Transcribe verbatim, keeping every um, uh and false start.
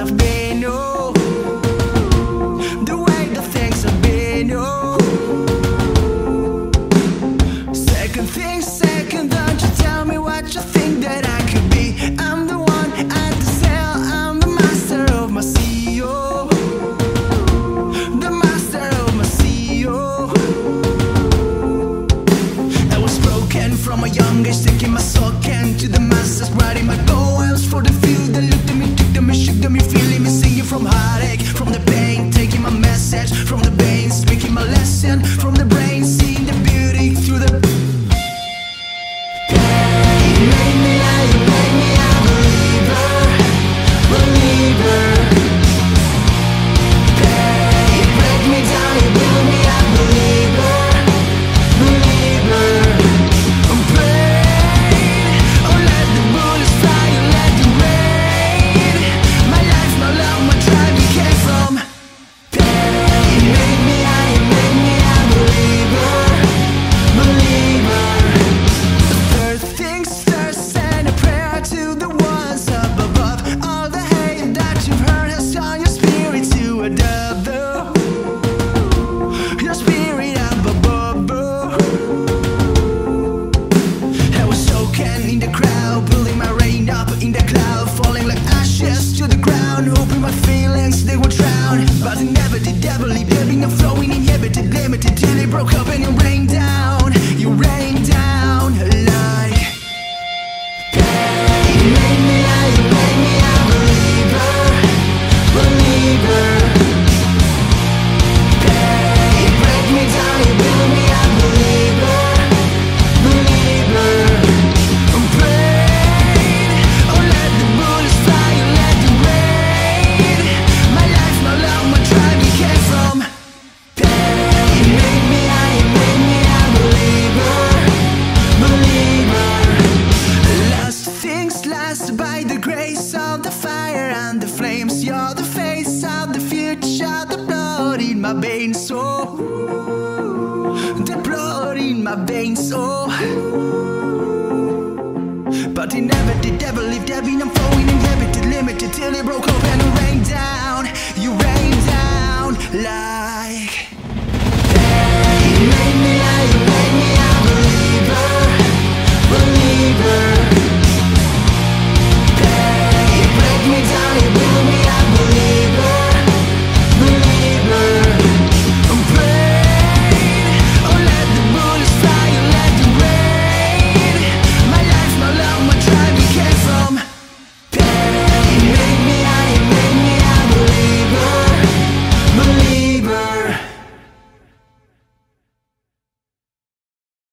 have been, oh, the way the things have been, oh. Second thing, second, don't you tell me what you think that I could be. I'm the one at the sail, I'm the master of my sea, oh, the master of my sea, oh. I was broken from a young age, taking my sock and to the masses, writing my poems for the few that looked at me, took them and shook them, feeling me, singing from heartache, from the pain, taking my message from the veins, speaking my lesson from the brain, seeing the beauty through the. You made me, yeah, you made me a believer, believer. You break me down, you build me a believer, believer. I'm praying, oh let the bullets fly and let it rain. My life, my love, my tribe, you came from pain. You made me, yeah, you made me a believer, believer. The third thing's thirst, send a prayer to the ones up above. All the hate that you've heard has turned your spirit to a dove, your spirit up above. I was soaking in the crowd, pulling my rain up in the cloud, falling like ashes to the ground, hoping my feelings they would drown. But they never did, devil, living and flowing, inhibited, limited, till it broke up and you rained down, you rained down like. You made me, yeah, you made me a believer, believer. You break me down, you build me a believer, believer. I'm praying, oh let the bullets fly and let it rain. My life, my love, my tribe, you came from pain. You made me, yeah, you made me a believer, believer. Last things last by the grace of the fire and the flames. You're the face of the future, the blood in my veins, oh, the blood in my veins, oh.